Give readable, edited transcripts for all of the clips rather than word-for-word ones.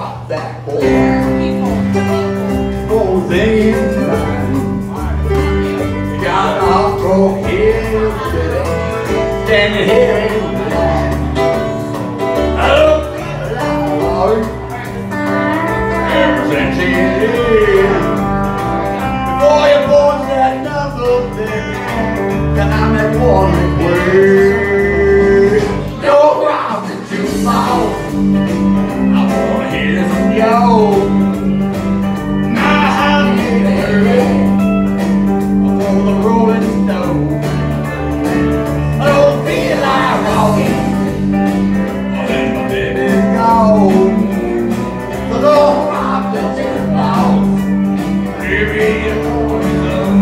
got that boy goes in line. You got a broke here standing here in line. I don't feel like ever since he did. Before you bought that number, baby, that I'm at one way. Don't rock the jukebox. I wanna hear some yo. Now how you heard for the Rolling Stone. I don't feel like rocking. Then my baby's gone. So don't rock the jukebox. Baby, you're poison.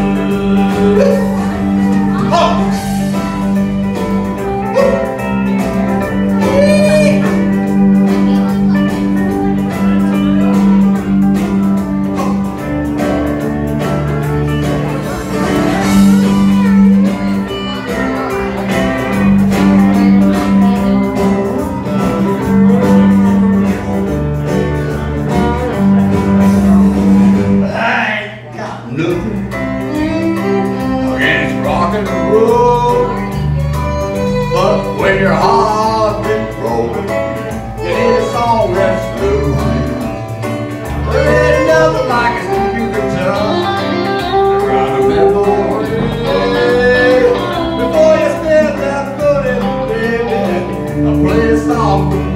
Oh! Nothing against rock and roll, but when your heart gets broken, you need a song that's blue. There ain't nothing like it you can tell. Try to remember before you step that foot in, baby. I play a song.